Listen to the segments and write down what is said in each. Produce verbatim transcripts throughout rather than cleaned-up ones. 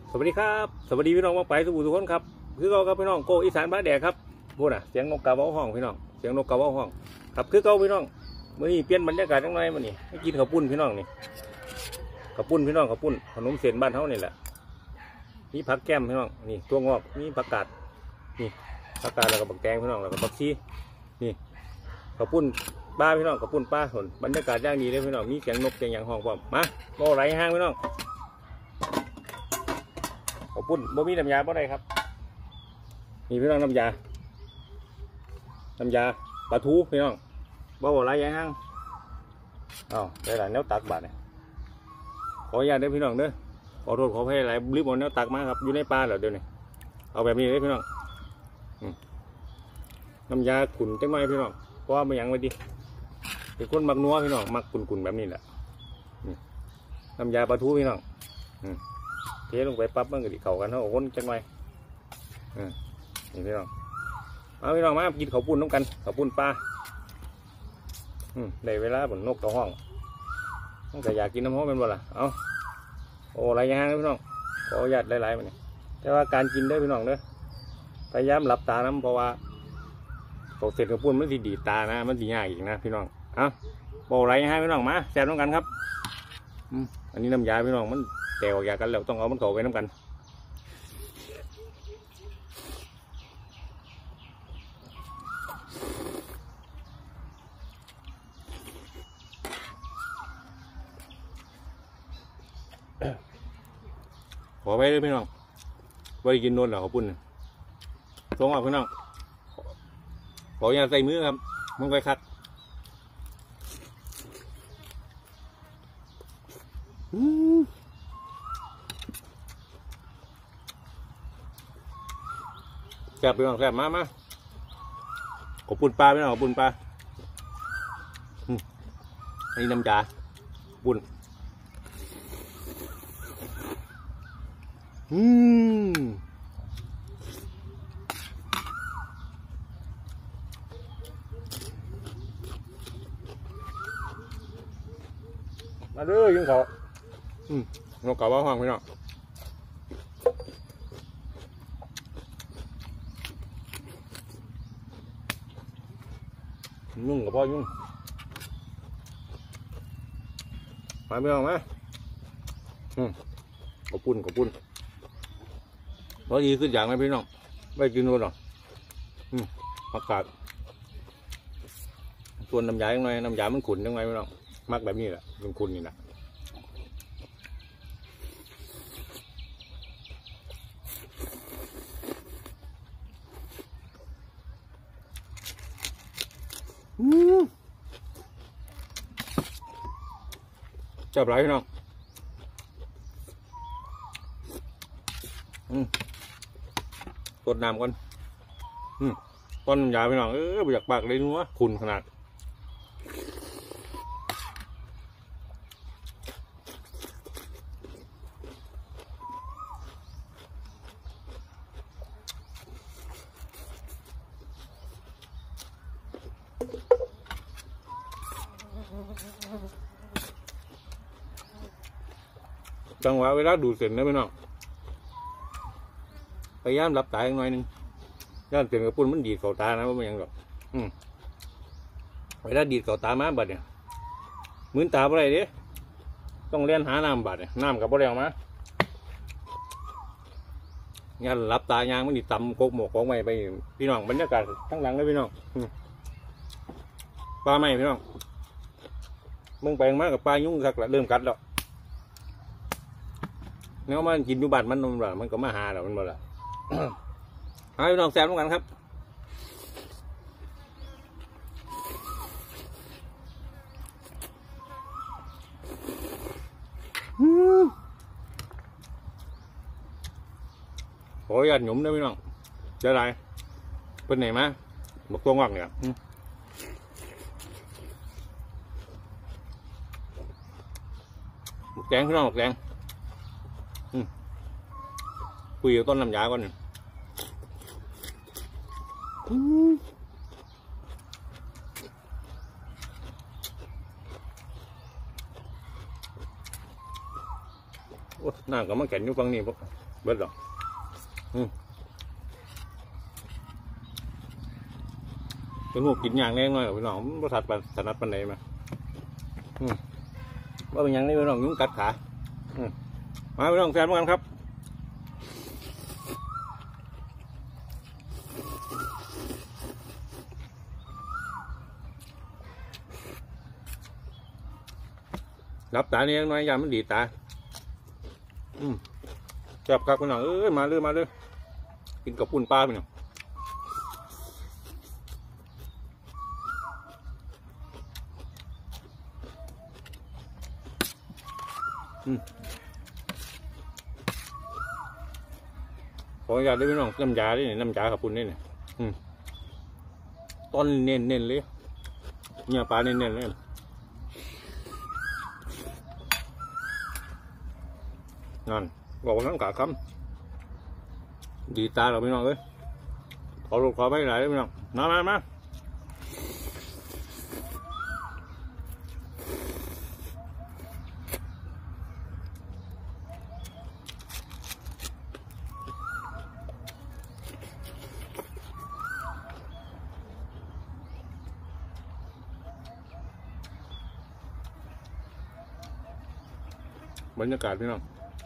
สวัสดีครับสวัสดีพี่น้องมาไปสุขุมทุกคนครับคือเราครับพี่น้องโกอีสานบ้านแดกครับพูดน่ะเสียงนกกาเว้าห้องพี่น้องเสียงนกกาเว้าห้องครับคือเก่าพี่น้องเมื่อนี้เปลี่ยนบรรยากาศจังไรมื่อนี้ให้กินข้าวปุ้นพี่น้องนี่ข้าวปุ้นพี่น้องข้าวปุ้นขนมเส้นบ้านเฮานี่แหละมีผักแก้มพี่น้องนี่ตัวงอกมีผักกาดนี่ผักกาดแล้วก็บักแตงพี่น้องแล้วก็บักชีนี่ข้าวปุ้นป้าพี่น้องข้าวปุ้นป้าสนบรรยากาศย่างดีเลยพี่น้องมีเสียงนกเสียงอย่างห้องพร้อมมาโม่ไหลห้างพี่น้องข้าวปุ้นบ่มีน้ำยาบ่ได้ครับนี่พี่น้องน้ำยาน้ำยาปลาทูพี่น้องบ่บ่ไรยังห้างอ้าวได้หลายแนวตักบาทเนี่ยขออนุญาตเด้อพี่น้องเด้อขอโทษขอให้หลายรีบเอาแนวตักมาครับอยู่ในปลาเหรอเดี๋ยวนี้เอาแบบนี้เลยพี่น้องน้ำยาขุ่นจังไหมพี่น้องเพราะว่าไม่ยังไว้ดิเป็นคนมักนัวพี่น้องมักขุ่นๆแบบนี้แหละน้ำยาปลาทูพี่น้องเทลงไปปั๊บมันก็ดิเข่ากันเท่าคนจังไหมนี่พี่น้องเอาพี่น้องมากินข้าวปุ้นน้ำกันข้าวปุ้นปลาได้เวลาบนนกกระห้องต้องแต่อยากกินน้ำห้องเป็นบ่ล่ะเอาโอ้ไรยังพี่น้องขออนุญาตหลายๆมันนี่แต่ว่าการกินได้พี่น้องเด้อพยายามหลับตาน้ำเพราะว่าตกเสร็จข้าวปุ้นมันสีดีตานะมันสียากอีกนะพี่น้องเอาโอ้ไรยังพี่น้องมาแซ่บน้ำกันครับอันนี้น้ำยาพี่น้องมันแตกออกจากกันแล้วต้องเอามันเข้าไปน้ำกันขอไปเลยพี่น้องไปกินนวลเหรอขอปุ่นส่งออกพี่น้องขออย่าใส่มือครับมึงไปคัดแซ่บพี่น้องแซ่บมามาขอปุ่นปลาพี่น้องขอปุ่นปลาอันนี้น้ำจ่าปุ่นอืมมาเด้อยิงเขาอืมนกกาว่าห้องพี่น้องยุ่งกับพ่อยุ่งมาพี่น้องมาอืมกบปุ่นกบปุ่นพอดีขึ้นอย่างไรพี่น้องไม่กินนู่นหรอกอืมผักกาดส่วนน้ำยาอย่างไรน้ำยามันขุ่นยังไงพี่น้องมักแบบนี้แหละมันขุ่นนี่แหละจับไรพี่น้องอืมตดน้ำก่อนอืมต้นน้ำยาพี่น้องเอออยากปากเลยนัวขุ่นขนาดจังหวะเวลาดูเสร็จนะพี่น้องพยายามหลับตาอีกหน่อยหนึ่งย่านเสียงกระปุ้นมันดีดเข่าตานะว่ามันยังหรอกอืมเวลาดีดเข่าตามาบัดเนี่ยมื้นตาอะไรเด้ต้องเลี้ยนหาน้ำบัดเนี่ยน้ำกับบ่ได้ออกมาย่านหลับตายางมันดีตำโคกหมกของใหม่ไปพี่น้องบรรยากาศทั้งหลังเลยพี่น้องปลาใหม่พี่น้องมึงไปมากับปลายุ่งสักละเริ่มกัดแล้วเนื้อมันกินอยู่บ้านมันมันมันก็มาหาแล้วมันบ่ละให้พี่น้องแซมด้วยกันครับขอยันหยุ่มด้วยพี่น้องจะได้เป็นไหนมาบอกตัวงอกเนี่ยแกงพี่น้องแกงคุยกับต้นลำไยก่อนน้ำก็มาแข็งอยู่ฝั่งนี้พวกเบิดหรอกอืมเป็นหัวกินอย่างแรงหน่อยพี่น้องบริษัทสนัดปันไหนมาอืมว่าเป็นอย่างนี้พี่น้องยุ่งกัดขาอืมมาพี่น้องแซมกันครับรับตาเนี่ยน้อยยามันดีตาอืมจับกักพี่น้องเอ้ยมาเลยมาเลยกินกับปุ่นปลาพี่น้องขออนุญาตด้วยพี่น้องน้ำยาด้วยนี่น้ำยาขับปุ่นนี่นี่ต้นเน้นเน้นเลยเนี่ยปลาเน้นเน้นเลยนั่นบอกว่าทั้งขาคำดีตาเราพี่น้องเลยขอรูปขอไปไหนพี่น้องมามามาบรรยากาศพี่น้อง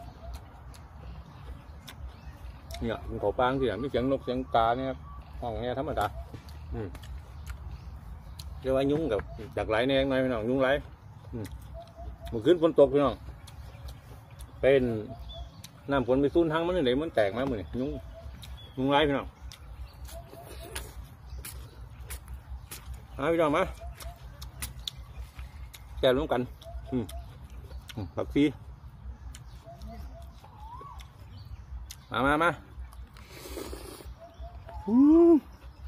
เนี่ยเขาปางที่ไม่เสียงนกเสียงกาเนี่ยครับห้องแง่ธรรมดาอืมเรียกว่ายุ้งกับจากไหลแนงหน่อยพี่น้องยุ้งไหลอืมเมื่อคืนฝนตกพี่น้องเป็นน้ำฝนไปซุ่นทั้งมันเลยมันแตกมาเหมือนยุ้งยุ้งไหลพี่น้องมาพี่น้องมาแกะร่วมกันอืมผักชีมามามาอืม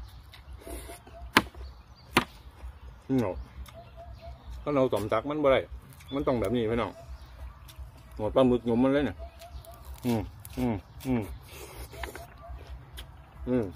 นี่เหรอถ้าเราสมจักมันบ่ได้มันต้องแบบนี้พี่น้องหมดปลาหมึกหยุ่มมันเลยเนี่ยอืมอืมอืมอืม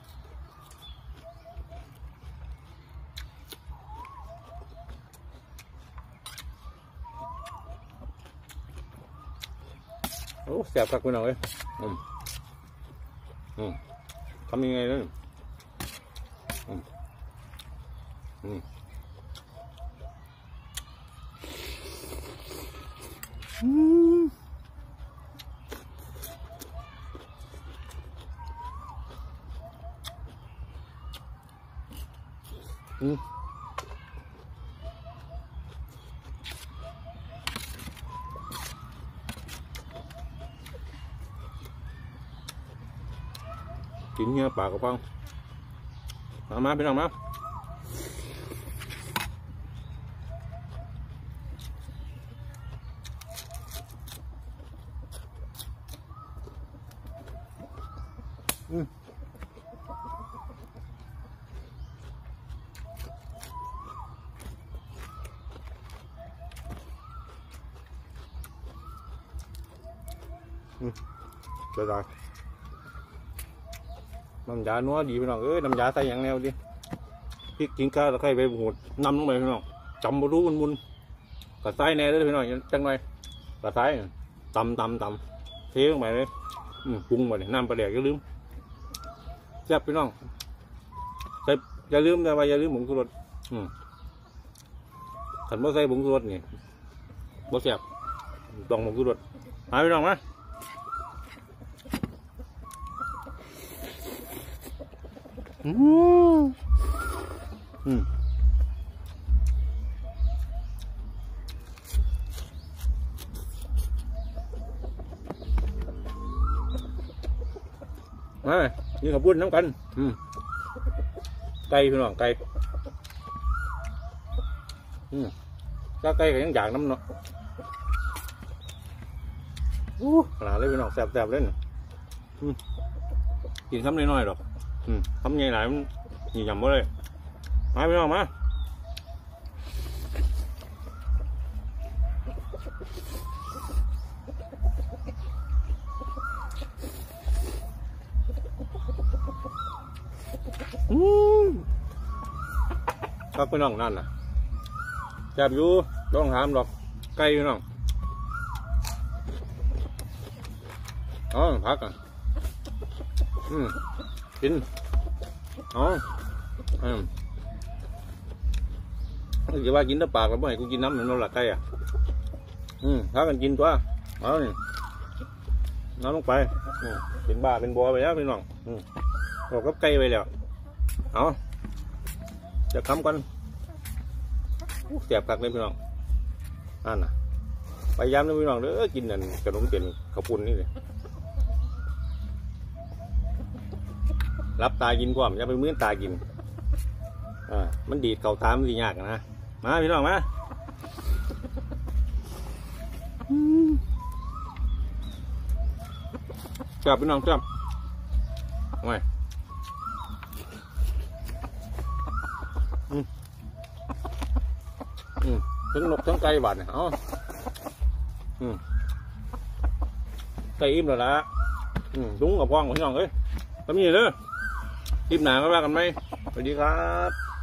โอ้แสบคักพี่น้องเลยอืมอืมทำยังไงเลยอืมอืมอืมอืมกินเนื้อปลากระป๋องมามาพี่น้องมาอืมอืมเดี๋ยวได้น้ำยานัวดีพี่น้องเอ้ยน้ำยาใส่อย่างแนวดิพริกกินข้าวตะไคร้ใบหูดนำลงไปพี่น้องจำบรูมันมุนกระไซแน่เลยพี่น้องจังหน่อยกระไซตำตำตำเทลงไปเลยปรุงมาเลยน้ำปลาแดกอย่าลืมแซ่บพี่น้องใส่อย่าลืมนะว่าอย่าลืมผงชูรสขันบ่ใส่ผงชูรสนี่บ่แซ่บต้องผงชูรสหาพี่น้องมาอืมอืมมานี่ขับบุญน้ำกันอืมไก่พี่น้องไก่อืมก็ไก่ก็ยังอยากน้ำเนาะอู้ขนาดเลยพี่น้องแสบๆเล่นอืมกินคำน้อยๆหรอกอืมทำไงไหนมันหนียำมาเลยมาพี่น้องมาอืมครับพี่น้องนั่นน่ะแซ่บอยู่ต้องถามหรอกไก่พี่น้องอ๋อพักอ่ะอืมกินอ๋ออืมจะว่ากินแต่ปากแล้วไม่ให้กูกินน้ำเหมือนเราหลักไก่อ่ะอืมพักกันกินตัวเอาเนี่ยน้ำลงไปเป็นบ้าเป็นบัวไปแล้วพี่น้องอืมบอกกับไก่ไปแล้วเอาจะค้ำกันเสียบกักเลยพี่น้องนั่นน่ะพยายามนะพี่น้องเด้อกินนั่นขนมเปี๊ยะข้าวปุ้นนี่เลยรับตากินความอย่าไปมื้อตากินอ่ามันดีดเข่าตามมันดียากนะมาพี่น้องมาจับพี่น้องจับไม่อืมอืมทั้งนกทั้งไก่บาดเนี่ยเอาอืมไก่อิ่มแล้วละอืมดุ้งกับพ่องพี่น้องเอ้ยทำนี่เลยคลิปหนาก็ว่ากันไหมสวัสดีครับ